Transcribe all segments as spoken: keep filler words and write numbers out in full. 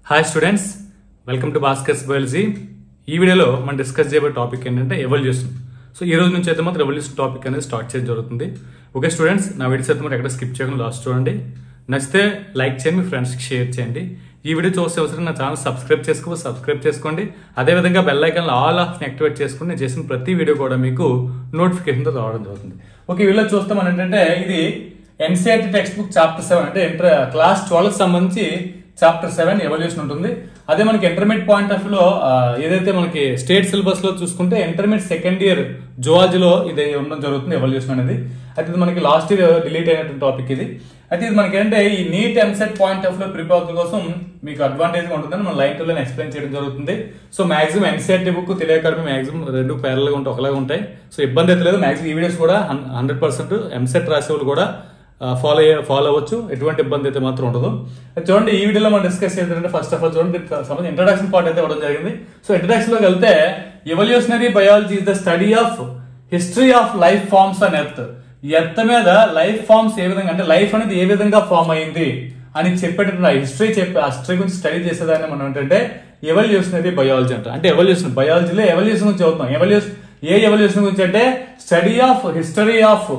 Hi students, welcome to Bhaskar's biology. ఈ వీడియోలో మనం డిస్కస్ చేయబోయే టాపిక్ ఏంటంటే ఎవల్యూషన్. సో ఈ రోజు నుంచి అయితే మాత్రం ఎవల్యూషన్ టాపిక్ అనేది స్టార్ట్ చేయడం జరుగుతుంది. ఓకే స్టూడెంట్స్, నా వీడియోస్ అయితే మాత్రం ఎక్కడ స్కిప్ చేయకుండా లాస్ట్ చూడండి. నచ్చితే లైక్ చేయండి, మీ ఫ్రెండ్స్కి షేర్ చేయండి. ఈ వీడియో చూసే అవసరం నా ఛానల్ సబ్స్క్రైబ్ చేసుకో సబ్స్క్రైబ్ చేసుకోండి. అదేవిధంగా బెల్ ఐకాన్ ఆల్ ఆఫ్ని యాక్టివేట్ చేసుకుని నేను చేసిన ప్రతి వీడియో కూడా మీకు నోటిఫికేషన్తో రావడం జరుగుతుంది. ఓకే, వీడియో చూస్తాం ఏంటంటే ఇది NCERT text book chapter seven అంటే ఇంటర్ క్లాస్ ట్వెల్వ్ సంబంధించి చాప్టర్ సెవెన్ ఎవల్యూషన్ ఉంటుంది. అదే మనకి ఇంటర్మీడియట్ పాయింట్ ఆఫ్ లో ఏదైతే మనకి స్టేట్ సిలబస్ లో చూసుకుంటే ఇంటర్మీడియట్ సెకండ్ ఇయర్ జువాలజీలో ఇది ఉండడం జరుగుతుంది ఎవల్యూషన్ అనేది. అయితే ఇది మనకి లాస్ట్ ఇయర్ డిలీట్ అయినటువంటి టాపిక్ ఇది. అయితే ఇది మనకి ఏంటంటే ఈ నీట్ ఎంసెట్ పాయింట్ ఆఫ్ లో ప్రిపేర్ అవుతున్న కోసం మీకు అడ్వాంటేజ్ గా ఉంటుందని మనం లైన్ టు లైన్ ఎక్స్ప్లెయిన్ చేయడం జరుగుతుంది. సో మాక్సిమం ఎన్సీఆర్టీ బుక్ తెలియకడమే మాక్సిమం రెండు పేర్లుగా ఉంటాయి, ఒకలాగా ఉంటాయి. సో ఇబ్బంది అయితే లేదు. మాక్సిమం ఈ వీడియోస్ కూడా హండ్రెడ్ పర్సెంట్ ఎంసెట్ రాసే వాళ్ళు కూడా ఫాలో అయ్యే ఫాలో అవ్వచ్చు, ఎటువంటి ఇబ్బంది అయితే మాత్రం ఉండదు. చూడండి, ఈ వీడియోలో మనం డిస్కస్ చేద్దామంటే ఫస్ట్ ఆఫ్ ఆల్ చూడండి సంబంధించి ఇంట్రడక్షన్ పార్ట్ అయితే ఇవ్వడం జరిగింది. సో ఇంట్రడక్షన్ లోకి వెళ్తే evolutionary biology is the study of history of life forms on earth. Earth మీద లైఫ్ ఫార్మ్స్ ఏ విధంగా అంటే లైఫ్ అనేది ఏ విధంగా ఫామ్ అయింది అని చెప్పేటటువంటి హిస్టరీ చెప్పి ఆ హిస్టరీ గురించి స్టడీ చేసేదాన్ని మనం ఏంటంటే ఎవల్యూషనరీ బయాలజీ అంటాం. అంటే ఎవల్యూషన్ బయాలజీలో ఎవల్యూషన్ గురించి చదువుతాం. ఎవల్యూషన్ ఏ ఎవల్యూషన్ గురించి అంటే study of history of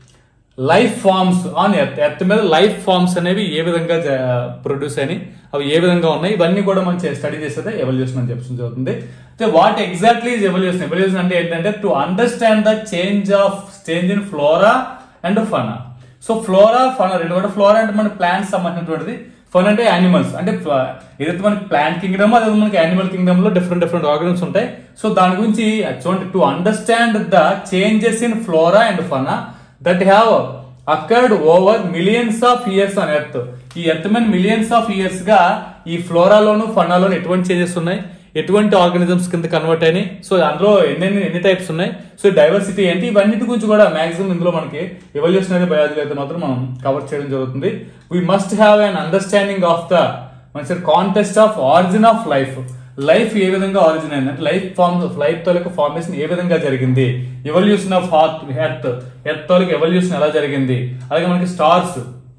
life forms on earth. Earth మీద లైఫ్ ఫార్మ్స్ అనేవి ఏ విధంగా ప్రొడ్యూస్ అయినాయి, అవి ఏ విధంగా ఉన్నాయి, ఇవన్నీ కూడా మనం స్టడీ చేసేదే ఎవల్యూషన్ అని చెప్పి జరుగుతుంది. అయితే what exactly is evolution? Evolution అంటే ఏంటంటే to understand the change of change in flora and fauna. So flora fauna రెండు కూడా, ఫ్లోరా అంటే మన ప్లాంట్స్ సంబంధించినటువంటిది, ఫన్ అంటే యానిమల్స్. అంటే ఏదైతే మనకి ప్లాంట్ కింగ్డమ్ అదే మనకి యానిమల్ కింగ్డమ్ లో డిఫరెంట్ డిఫరెంట్ ఆర్గనిజమ్స్ ఉంటాయి. సో దాని గురించి చూడండి, to understand the changes in flora and fauna that have occurred over millions of years on earth. ఈ ఎర్త్ మీద మిలియన్స్ ఆఫ్ ఇయర్స్ గా ఈ ఫ్లోరాలోను ఫనాలోను ఎటువంటి చేంజెస్ ఉన్నాయి, ఎటువంటి ఆర్గానిజమ్స్ కింద కన్వర్ట్ అయినాయి, సో అందులో ఎన్ని ఎన్ని టైప్స్ ఉన్నాయి, సో డైవర్సిటీ ఏంటి, ఇవన్నిటి గురించి కూడా మాక్సిమం ఇందులో మనకి ఎవల్యూషనరీ బయాలజీ అయితే మాత్రం మనం కవర్ చేయడం జరుగుతుంది. We must have an understanding of the మంచి context of origin of life. Life ఏ విధంగా ఆరిజిన్ అయింది అంటే లైఫ్ ఫార్మ్ లైఫ్ తాలూకు ఫార్మేషన్ ఏ విధంగా జరిగింది, evolution of heart earth earth తాలూకు ఎవల్యూషన్ ఎలా జరిగింది, అలాగే మనకి stars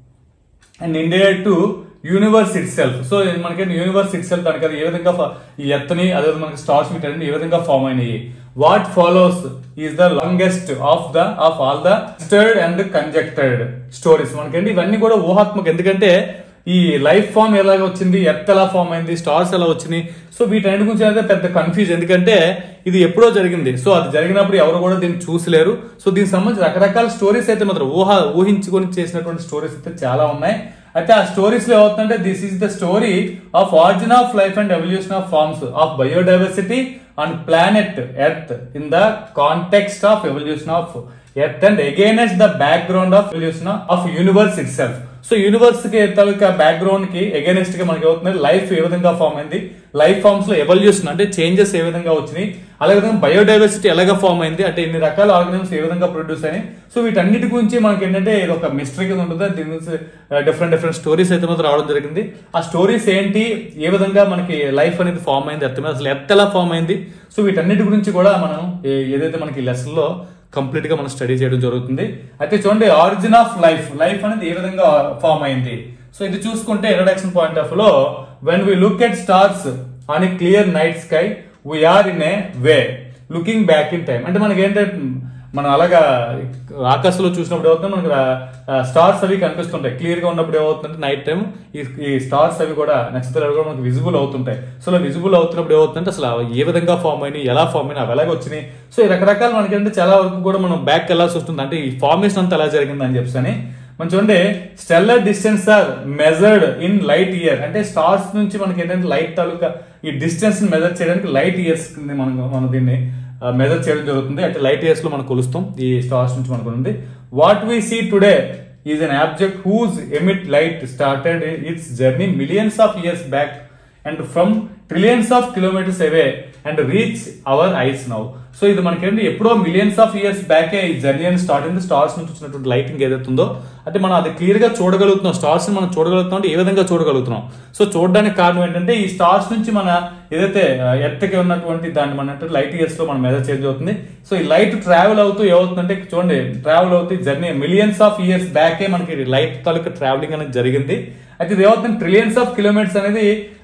and India to universe itself. So మనకి యూనివర్స్ ఇట్ సెల్ఫ్ దానికి ఏ విధంగా ఈ ఎర్త్ ని అదే మనకి స్టార్స్ వీటన్ని ఏ విధంగా ఫామ్ అయినాయి. What follows is the longest of the of all the stirred and conjectured stories. మనకండి ఇవన్నీ కూడా ఊహాత్మక, ఎందుకంటే ఈ లైఫ్ ఫామ్ ఎలాగ వచ్చింది, ఎర్త్ ఎలా ఫామ్ అయింది, స్టార్స్ ఎలా వచ్చినాయి, సో వీటన్నిటి గురించి అయితే పెద్ద కన్ఫ్యూజ్. ఎందుకంటే ఇది ఎప్పుడో జరిగింది, సో అది జరిగినప్పుడు ఎవరు కూడా దీన్ని చూసలేరు. సో దీనికి సంబంధించి రకరకాల స్టోరీస్ అయితే మాత్రం ఊహ ఊహించుకొని చేసినటువంటి స్టోరీస్ అయితే చాలా ఉన్నాయి. అయితే ఆ స్టోరీస్ లో ఏమవుతుందంటే this is the story of origin of life and evolution of forms of biodiversity on planet earth in the context of evolution of earth and against the background of evolution of universe itself. So universe కి తాలూకా background కి against గా మనకి అవుతుంది life ఏ విధంగా form అయింది, life forms లో ఎవల్యూషన్ అంటే చేంజెస్ ఏ విధంగా వచ్చినాయి, అలాగే విధంగా బయోడైవర్సిటీ ఎలాగా ఫామ్ అయింది, అంటే ఇన్ని రకాల ఆర్గనిజమ్స్ ఏ విధంగా ప్రొడ్యూస్ అయినాయి. సో వీటన్నిటి గురించి మనకి ఏంటంటే ఇది ఒక మిస్టరీ కింద ఉంటుంది. దీని గురించి డిఫరెంట్ డిఫరెంట్ స్టోరీస్ అయితే మాత్రం రావడం జరిగింది. ఆ స్టోరీస్ ఏంటి, ఏ విధంగా మనకి లైఫ్ అనేది ఫామ్ అయింది, ఎర్త్ మీద అసలు ఎర్త్ ఎలా ఫామ్ అయింది, సో వీటన్నిటి గురించి కూడా మనం ఏదైతే మనకి లెసన్ లో కంప్లీట్ గా మనం స్టడీ చేయడం జరుగుతుంది. అయితే చూడండి, ఆరిజిన్ ఆఫ్ లైఫ్ లైఫ్ అనేది ఏ విధంగా ఫామ్ అయింది. సో ఇది చూసుకుంటే ఇంట్రడక్షన్ పాయింట్ ఆఫ్ లో when we look at stars on a clear night sky we are in a way looking back in time. అంటే మనకి ఏంటంటే మనం అలాగా ఆకాశంలో చూసినప్పుడు ఏమవుతుంది, మనకి స్టార్స్ అవి కనిపిస్తుంటాయి. క్లియర్ గా ఉన్నప్పుడు ఏమవుతుందంటే నైట్ టైం ఈ స్టార్స్ అవి కూడా నక్షత్రాలు కూడా మనకి విజిబుల్ అవుతుంటాయి. సో అలా విజిబుల్ అవుతున్నప్పుడు ఏమవుతుందంటే అసలు ఏ విధంగా ఫామ్ అయినాయి, ఎలా ఫామ్ అయినాయి, అవి ఎలాగ వచ్చినాయి, సో ఈ రకరకాల మనకి ఏంటంటే చాలా వరకు కూడా మనం బ్యాక్ వెళ్ళాల్సి వస్తుంది. అంటే ఈ ఫార్మేషన్ అంతా ఎలా జరిగింది అని చెప్పని మనం చూడండి, stellar distance are measured in light year. అంటే స్టార్స్ నుంచి మనకి ఏంటంటే లైట్ తాలూకా ఈ డిస్టెన్స్ మెజర్ చేయడానికి లైట్ ఇయర్స్ మనం మనం దీన్ని మెజర్ చేయడం జరుగుతుంది. అంటే లైట్ ఇయర్స్ లో మనం కొలుస్తాం ఈ స్టార్స్ నుంచి మనకు ఉంది. What we see today is an object whose emit light started its journey millions of years back and from trillions of kilometres away and reach our eyes now. So ఇది మనకేంటి ఎప్పుడో millions of years బ్యాకే ఈ journey అని start అయింది. Stars నుంచి వచ్చినటువంటి lighting ఏదైతే ఉందో అంటే మనం అది క్లియర్ గా చూడగలుగుతున్నాం. స్టార్స్ ని మనం చూడగలుగుతున్నాం అంటే ఏ విధంగా చూడగలుగుతున్నాం, సో చూడడానికి కారణం ఏంటంటే ఈ స్టార్స్ నుంచి మన ఏదైతే ఎర్త్ కి ఉన్నటువంటి దాన్ని మన లైట్ ఇయర్స్ లో మనం మెజర్ చేంజ్ అవుతుంది. సో ఈ లైట్ ట్రావెల్ అవుతూ ఏమవుతుందంటే చూడండి, ట్రావెల్ అవుతూ జర్నీ మిలియన్స్ ఆఫ్ ఇయర్స్ బ్యాకే మనకి లైట్ తాలూకా ట్రావెలింగ్ అనేది జరిగింది. అయితే ఇది ఏమవుతుంది, ట్రిలియన్స్ ఆఫ్ కిలోమీటర్స్ అనేది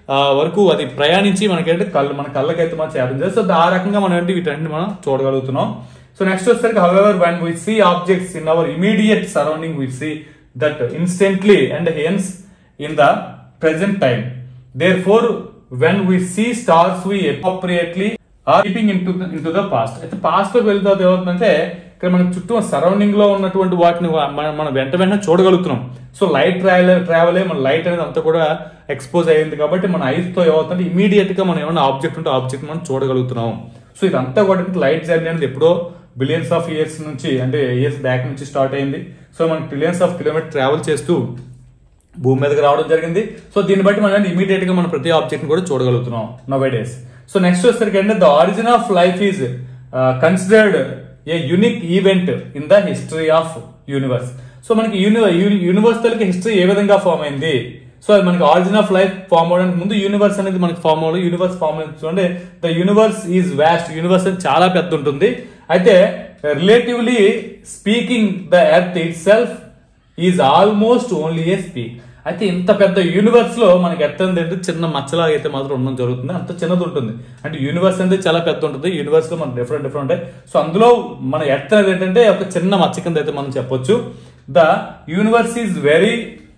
వరకు అది ప్రయాణించి మనకేంటి కళ్ళు మన కళ్ళకైతే మనం చేపంది. సో ఆ రకంగా మనం ఏంటి వీటన్నిటి మనం చూడగలుగుతున్నాం. సో నెక్స్ట్ వచ్చేసరికి however when we see objects in our immediate surrounding we see that instantly and hence in the present time. Therefore when we see stars we appropriately are keeping into the, into the past. అయితే past లోకి వెళ్తే ఏమవుతుందంటే ఇక్కడ మన చుట్టూ surrounding లో ఉన్నటువంటి వాటిని మనం మనం వెంట వెంటనే చూడగలుగుతున్నాం. సో లైట్ ట్రావెల్ ట్రావెల్ మన లైట్ అనేది అంతా కూడా ఎక్స్పోజ్ అయ్యింది కాబట్టి మన ఐస్ తో ఏమవుతుందంటే ఇమీడియట్ గా మనం ఏమైనా ఆబ్జెక్ట్ ఉంటే ఆబ్జెక్ట్ మనం చూడగలుగుతున్నాం. సో ఇదంతా కూడా లైట్ జర్నీ అనేది ఎప్పుడో బిలియన్స్ ఆఫ్ ఇయర్స్ నుంచి అంటే ఇయర్స్ బ్యాక్ నుంచి స్టార్ట్ అయింది. సో మనం ట్రిలియన్స్ ఆఫ్ కిలోమీటర్ ట్రావెల్ చేస్తూ భూమి మీదకి రావడం జరిగింది. సో దీన్ని బట్టి మనం ఇమీడియట్ గా మనం ప్రతి ఆబ్జెక్ట్ కూడా చూడగలుగుతున్నాం నౌ డేస్. సో నెక్స్ట్ వచ్చేసరికి అంటే the origin of life is considered a unique event in the history of universe. So మనకి యూనివర్స్ తలకి హిస్టరీ ఏ విధంగా ఫామ్ అయింది. సో మనకి ఆరిజిన్ ఆఫ్ లైఫ్ ఫామ్ అవడానికి ముందు యూనివర్స్ అనేది మనకి ఫామ్ అవ్వాలి. యూనివర్స్ ఫామ్ చూడండి the universe is vast. Universe అనేది చాలా పెద్ద ఉంటుంది. అయితే relatively speaking the earth itself is almost only a speck. అయితే ఇంత పెద్ద యూనివర్స్ లో మనకి ఎర్త్ అనేది చిన్న మచ్చలాగా అయితే మాత్రం ఉండడం జరుగుతుంది. అంత చిన్నది ఉంటుంది. అంటే యూనివర్స్ అనేది చాలా పెద్ద ఉంటుంది. యూనివర్స్ లో మనకి డిఫరెంట్ డిఫరెంట్ ఉంటాయి. సో అందులో మన ఎర్త్ అనేది ఏంటంటే ఒక చిన్న మచ్చ కింద అయితే మనం చెప్పొచ్చు. The universe is very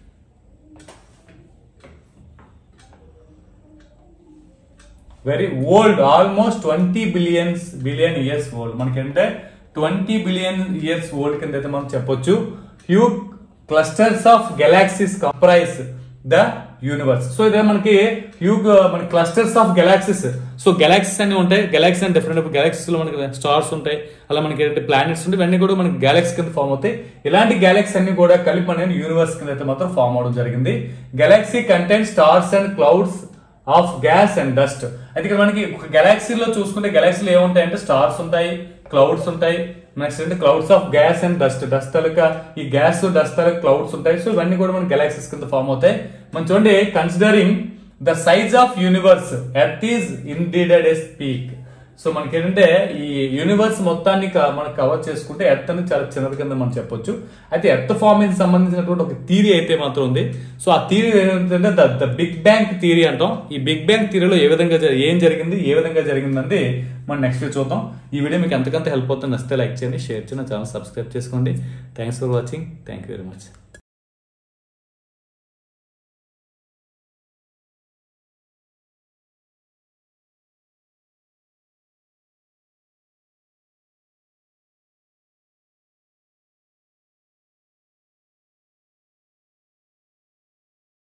very old, almost twenty billions billion years old. మనకంటే ట్వంటీ బిలియన్ ఇయర్స్ ఓల్డ్ కింద అయితే మనం చెప్పొచ్చు. Huge clusters of galaxies comprise the universe. So ఇదే మనకి హ్యూజ్ మన clusters of galaxies. So galaxies అన్ని ఉంటాయి. గెలాక్సీ అంటే డిఫరెంట్ గెలాక్సీస్ లో మనకి స్టార్స్ ఉంటాయి, అలా మనకి ప్లానెట్స్ ఉంటాయి. ఇవన్నీ కూడా మనకి గెలాక్సీ కింద ఫామ్ అవుతాయి. ఇలాంటి గెలాక్సీ అన్ని కూడా కలిపి అనేది యూనివర్స్ కింద అయితే మాత్రం ఫామ్ అవడం జరిగింది. Galaxy contain stars and clouds of gas and dust. అయితే ఇక్కడ మనకి ఒక గెలాక్సీలో చూసుకుంటే గెలాక్సీలో ఏముంటాయి అంటే స్టార్స్ ఉంటాయి, క్లౌడ్స్ ఉంటాయి. నెక్స్ట్ అంటే clouds of gas and dust. Dust తాలూకా ఈ గ్యాస్ డస్ట్ తాలూకా క్లౌడ్స్ ఉంటాయి. సో ఇవన్నీ కూడా మనకి గెలాక్సీస్ కింద ఫామ్ అవుతాయి. మనం చూడండి considering the size of universe earth is indeed a speck. So మనకి ఏంటంటే ఈ యూనివర్స్ మొత్తాన్ని మనం కవర్ చేసుకుంటే ఎర్త్ అనేది చాలా చిన్నది కింద మనం చెప్పొచ్చు. అయితే ఎర్త్ ఫార్మింగ్ సంబంధించినటువంటి ఒక థియరీ అయితే మాత్రం ఉంది. సో ఆ థియరీ ఏంటంటే the the big bang theory అంటాం. ఈ బిగ్ బ్యాంగ్ థియరీలో ఏ విధంగా ఏం జరిగింది ఏ విధంగా జరిగిందంటే మనం నెక్స్ట్ చూద్దాం. ఈ వీడియో మీకు ఎంతకంత హెల్ప్ అవుతుంది. నచ్చితే లైక్ చేయండి, షేర్ చేయండి, ఛానల్ సబ్స్క్రైబ్ చేసుకోండి. Thanks for watching. Thank you very much.